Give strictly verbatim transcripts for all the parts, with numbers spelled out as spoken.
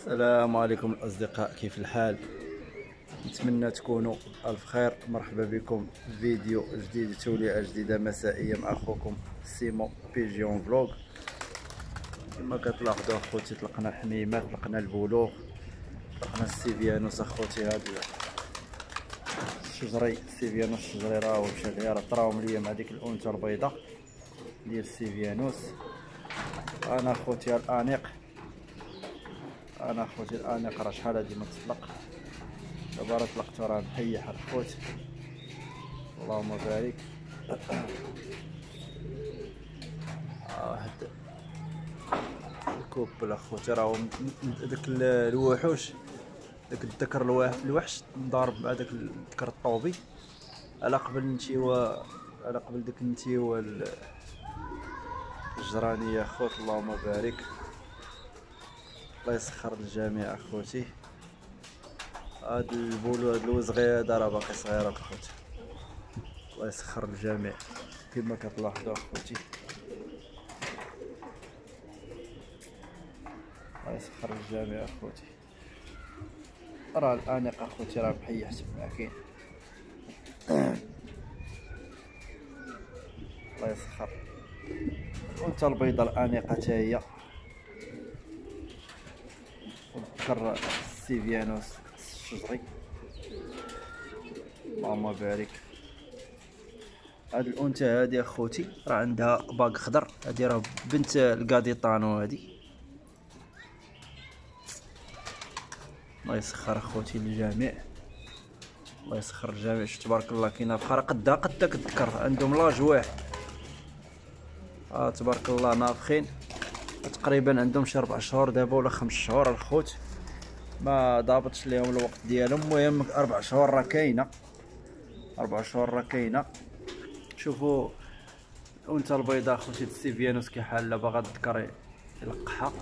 السلام عليكم الأصدقاء، كيف الحال؟ نتمنى تكونوا ألف خير. مرحبا بكم في فيديو جديد، توليعة جديدة مسائية مع أخوكم سيمو بيجيون فلوغ. كما كتلاحظوا أخوتي، طلقنا الحميمات، طلقنا البلوغ، طلقنا السيفيانوس. أخوتي هاد الشجري السيفيانوس الشجري راهو مشى ليا، راه طراهم ليا مع ديك الأنثى البيضاء ديال السيفيانوس. أنا أخوتي الأنيق انا خوتي الانيق راه شحال هادي ما تطلق، دابا راه طلقتو راه محيح الخوت، اللهم بارك. واحد الكوب اخوتي راهو داك الوحوش، داك الذكر الوحش مضارب مع داك الذكر الطوبي على قبل نتيوا، على قبل داك النتيوا الجرانيه اخوت، اللهم بارك. الله يسخر الجميع اخوتي. هاد البولو هاد الوزغي هذا راه باقي صغير اخوتي، الله يسخر الجميع كما كتلاحظوا اخوتي. الله يسخر الجميع اخوتي. راه الانيق اخوتي راه محيح تما كاين. الله يسخر. الانثى البيضاء الانيقه حتى هي، وذكر السيفيانوس الشجري، اللهم بارك. هاد الانثى هادي اخوتي راه عندها باق خضر، هادي راه بنت الكاديطانو هادي. الله يسخر اخوتي الجميع، الله يسخر الجميع. شوف تبارك الله، كاينه بخرا قدها قد داك الذكر، عندهم لاج واحد. اه تبارك الله نافخين تقريبا، عندهم شي ربع شهور دابا ولا خمس شهور الخوت، ما ضابطش ليهم الوقت ديالهم. المهم اربع شهور راه كاينه، اربع شهور راه كاينه. شوفوا الانثى البيضاء خوتي السيفيانوس كي حاله باغا الذكر يلقحها،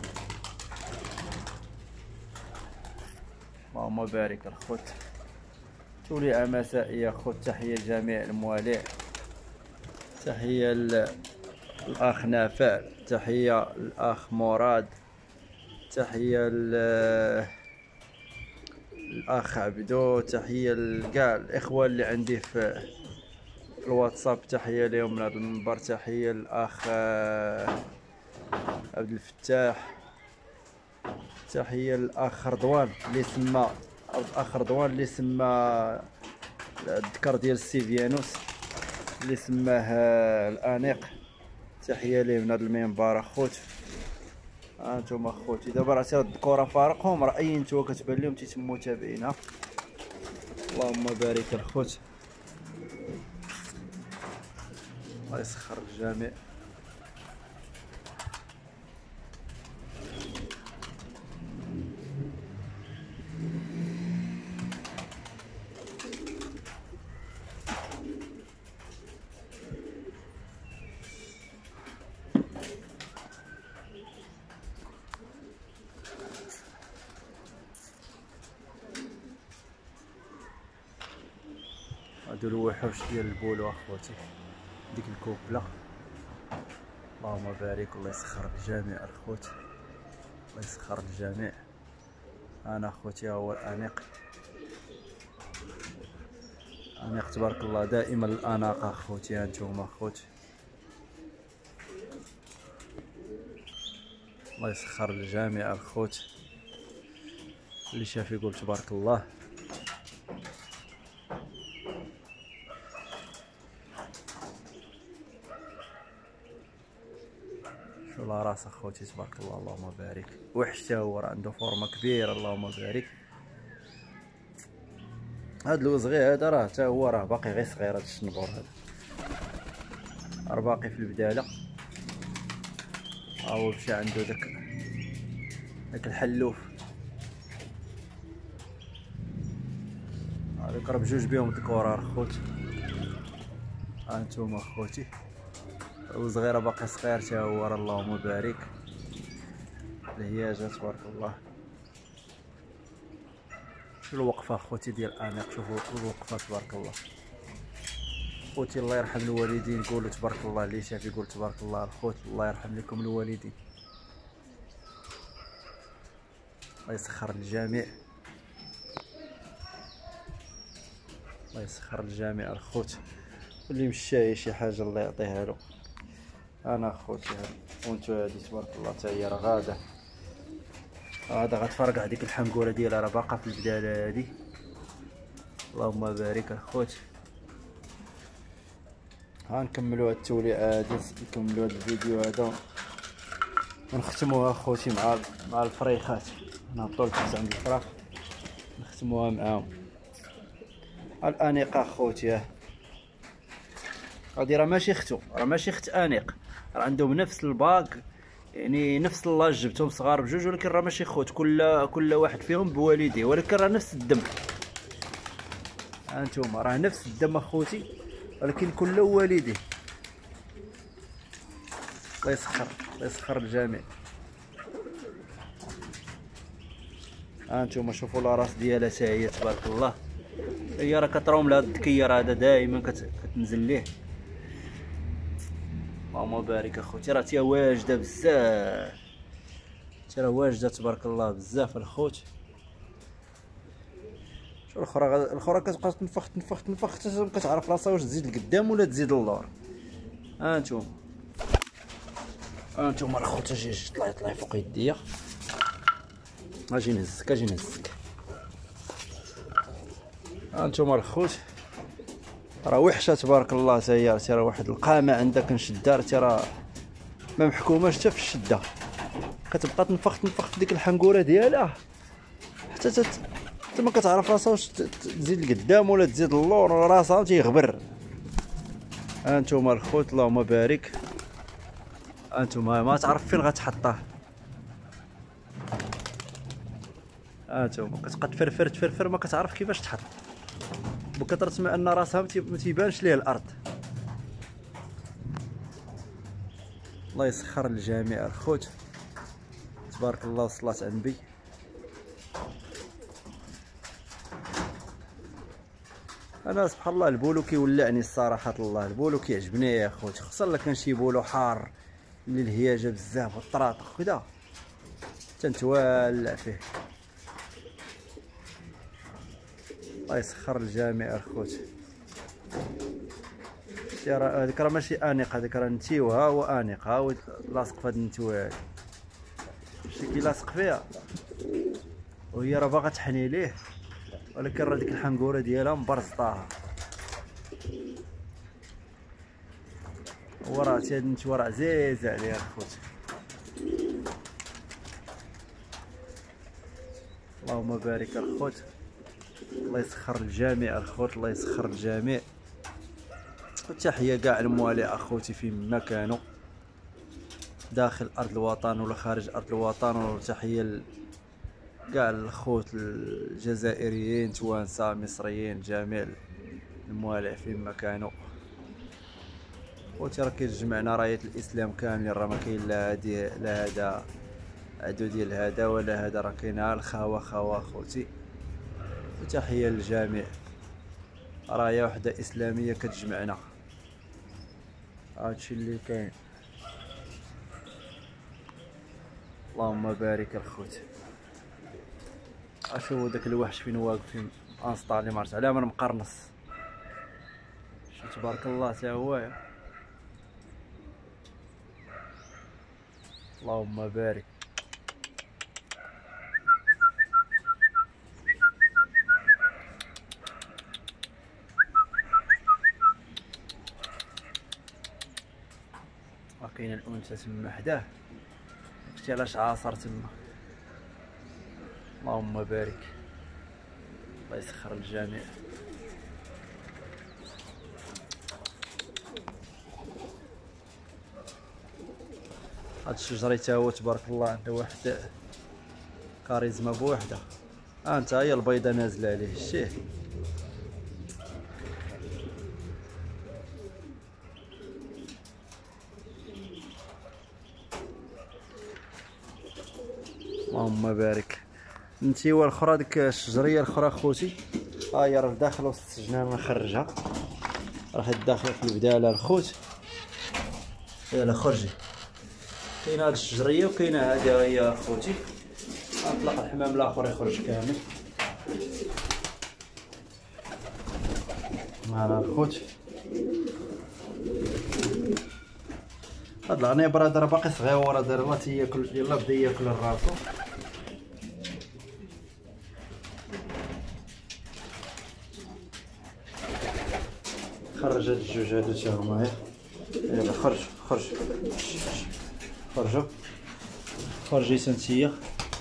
اللهم بارك الخوت. توليعة مسائية خوت. تحية لجميع المواليع، تحية للأخ نافع، تحية للأخ مراد، تحية للأخ عبدو، تحية لكاع الإخوة اللي عندي في في الواتساب، تحية لهم من هذا المنبر. تحية للأخ عبد الفتاح، تحية للأخ رضوان اللي سما الأخ رضوان اللي سما الذكر ديال السيفيانوس اللي سماه الانيق، تحيه ليه من هذا المنبر اخوت. ها انتم اخوتي دابا راه سير الذكوره فارقهم، راه اي نتوما كتبان لهم تيتموا تابعينها، اللهم بارك الخوت. الله يسخر الجميع. هادو الوحوش ديال البولو اخوتي، ديك الكوبله، اللهم بارك. الله يسخر الجميع الخوت، الله يسخر الجميع. انا اخوتي ها هو الانيق، انيق تبارك الله، دائما الاناقه اخوتي. ها انتم اخوتي، الله يسخر الجميع الخوت. اللي شاف يقول تبارك الله. شو لا راس اخوتي تبارك الله، اللهم بارك. وحش تا هو راه عنده فورمه كبيره، اللهم بارك. هاد الوزغي هذا راه تا هو راه باقي غير صغير، هاد الشنبور هذا راه باقي في البداله. ها هو مشى عنده داك داك الحلوف، هذاك راه بجوج بيهم الذكورة الخوت. ها انتوما اخوتي، الوزغي راه باقي صغير تا هو راه، اللهم بارك. الهياجه تبارك الله. شو الوقفه اخوتي ديال الانيق، شوفوا الوقفه تبارك الله خوتي. الله يرحم الوالدين، قولوا تبارك الله. اللي شاف يقول تبارك الله الخوت، الله يرحم لكم الوالدين. الله يسخر الجميع، الله يسخر الجميع الخوت. واللي مشى شي حاجه الله يعطيها له. انا خوتي هاد وانتو هادي تبارك الله حتى هي راه غاده هذا غتفرقع ديك الحنقوره ديالها راه باقا في البداله هادي. اللهم بارك الخوت. غنكملوا هاد التوليعه هادي، نكملوا هاد الفيديو هذا ونختموها خوتي مع مع الفريخات. نهبطوا لتحت عند الفراخ نختموها معاهم. الانيقه خوتي هادي راه ماشي ختو، راه ماشي خت انيق، راه عندهم نفس الباك، يعني نفس اللاج، جبتهم صغار بجوج ولكن راه ماشي خوت، كل كل واحد فيهم بوالديه ولكن راه نفس الدم. ها انتوما راه نفس الدم اخوتي ولكن كل والديه. الله يسخر، الله يسخر الجميع. ها انتوما شوفوا لا راس ديالها حتى هي تبارك الله. هي راه كتروم لهاد الدكير هذا دائما كتنزل ليه. اللهم بارك اخوتي. راه تيا واجده بزاف، ترى واجده تبارك الله بزاف الخوت. شوف الاخرى الاخرى كتبقى تنفخ تنفخ تنفخ حتى ما كتعرف راسها واش تزيد لقدام ولا تزيد للور. ها انتوما ها انتوما الخوت. اجي اجي طلعي طلعي فوق يديا. اجي نهزك اجي نهزك. ها انتوما الخوت راه وحشه تبارك الله حتى هي. راه واحد القامه عندها كنشدها راه ما محكوماش حتى في الشده، كتبقى تنفخ تنفخ في ديك الحنقوره ديالها حتى حتى ما كتعرف راسها واش تزيد لقدام ولا تزيد للور، راسها تيغبر. ها انتوما الخوت اللهم بارك. ها انتوما ما تعرف فين غتحطاه. ها انتوما كتبقى تفرفر تفرفر ما كتعرف كيفاش تحط بكثرة ما ان راسها ما تيبانش ليه الارض. الله يسخر الجميع الخوت تبارك الله والصلاة على النبي. انا سبحان الله البولو كيولعني الصراحه الله. البولو كيعجبني يا خوتي، خصوصا الا كان شي بولو حار اللي الهياجه بزاف والطراطق كدا تنتولع فيه. الله يسخر الجميع الخوت. راه هذيك راه ماشي انيق، هذيك راه نتيوها وانيقها ولاصق في هاد النتوه هادي. شتي كي لاصق فيها وهي راه باغا تحني ليه ولكن راه ديك الحنقوره ديالها مبرزطاها. وراه تي هاد النتوه راه عزيزه عليها الخوت. اللهم بارك الخوت. الله يسخر الجميع الخوت، الله يسخر الجميع. تحيه كاع الموالي اخوتي فين ما كانوا داخل ارض الوطن ولا خارج ارض الوطن، وتحيه كاع الخوت الجزائريين توانسه مصريين جميع الموالي فين ما كانوا. خوتي راه كيجمعنا رايه الاسلام كاملين، راه ما كاين لا هادي لا هذا عدو ديال هذا ولا هذا، راه كاينه الخاوه خاوه خوتي. وتحيه للجميع، رايه وحده اسلاميه كتجمعنا. هادشي اللي كاين. اللهم بارك الخوت. اشوفوا داك الوحش فين واقف فين انسطالي مارس على من مقرنص. شو تبارك الله تا هو. اللهم بارك. وكاين الانثى تما حداه، شتي علاش عاصر تما. اللهم بارك. الله يسخر الجميع. هاد الشجري تا هو تبارك الله عنده واحد كاريزما بوحده. ها انت هي البيضه نازله عليه شتيه. اللهم بارك. النتيوه الاخرى ديك الشجريه الاخرى خوتي ها هي راه داخله وسط السجنه نخرجها، راه داخله في البداله الخوت. يلا خرجي. كاينه هاد الشجريه وكاينه هادي هي خوتي. غنطلق الحمام الاخر يخرج كامل. معنا الخوت. هاد العنيبر هذا راه باقي صغيور، هذا راه تياكل، يلاه بدا ياكل راسو. خرج هاد الجوج هادو تا هما. يلا خرج خرج خرجوا خرجي سنتيا.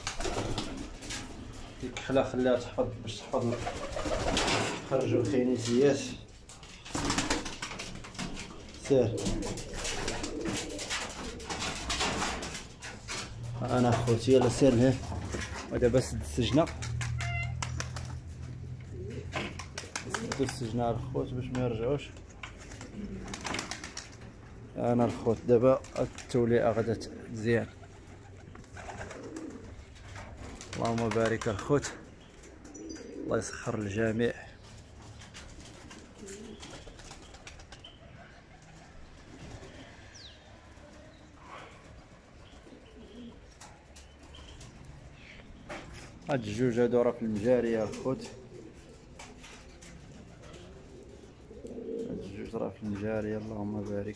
ديك الكحله خليها تحفظ باش تحفظ. خرجوا الخينيزيات سير. انا خوتي يلا سير لهيه. ودابا سد السجنه، سدو السجنه الخوت باش ما يرجعوش. انا الخوت دابا التوليعه غادا مزيان. اللهم بارك الخوت، الله يسخر الجميع. هاد الجوج هادو راه في المجارية الخوت، هاد الجوج راه في المجارية. اللهم بارك.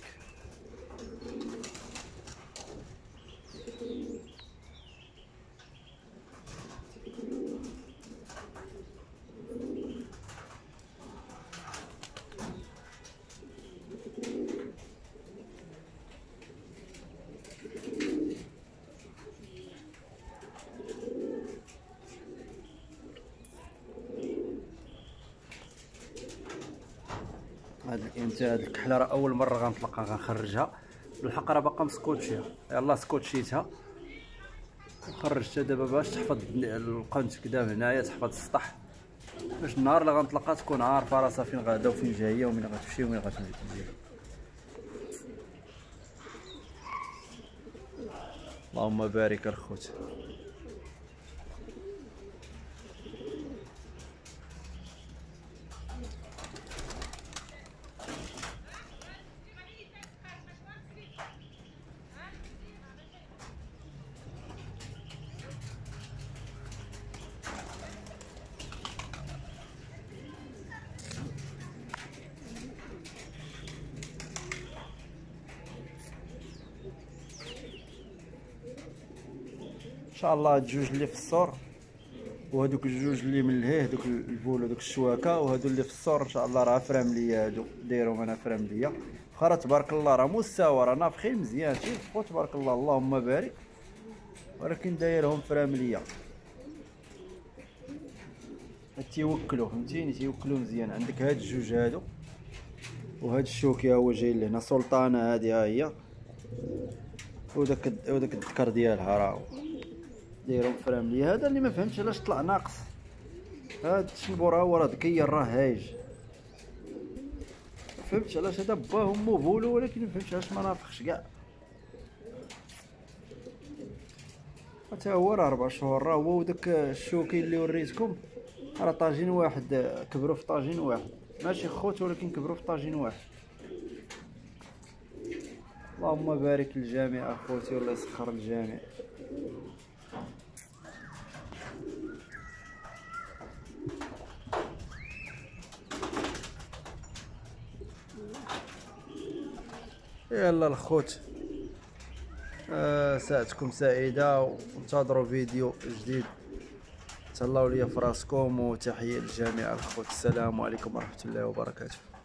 هاد الانت هاد الكحله راه اول مره غنطلقها، غنخرجها بالحق راه باقا مسكوتشيه. يلاه سكوتشيتها وخرجتها دابا باش تحفظ القنت كدا من هنايا، تحفظ السطح باش النهار اللي غنطلقها تكون عارفه راسها فين غادا وفين جايه ومين غتمشي ومين غتجي. اللهم بارك الخوت. ان شاء الله هاد الجوج اللي في السور وهذوك الجوج اللي من لهيه، دوك البول ودوك الشواكه، وهادو اللي في السور ان شاء الله راه فرامليه. هادو دايرهم انا فرامليه. واخا تبارك الله راه مستوى، راه نافخين مزيان تيفقوا تبارك الله اللهم بارك، ولكن دايرهم فرامليه. تيوكلوا فهمتيني، تيوكلوا مزيان. عندك هاد الجوج هادو وهاد الشوكي ها هو جاي لهنا. سلطانه هادي ها هي، وداك وداك الذكر ديالها راهو دايرهم فرامليه. هذا اللي ما فهمتش علاش طلع ناقص. هاد الشنبور ها هو راه ذكير راه هايج. ما فهمتش علاش هذا باه امو بولو، ولكن ما فهمتش علاش ما نافخش كاع. حتى هو راه ربع شهور راه هو. وداك الشوكي اللي وريتكم راه طاجين واحد، كبروا في طاجين واحد، ماشي خوت ولكن كبروا في طاجين واحد. اللهم بارك للجميع اخوتي، والله يسخر الجميع. يلا الخوت، آه ساعتكم سعيده، وانتظروا فيديو جديد. تهلاو ليا فراسكم، وتحيه للجميع الخوت. السلام عليكم ورحمه الله وبركاته.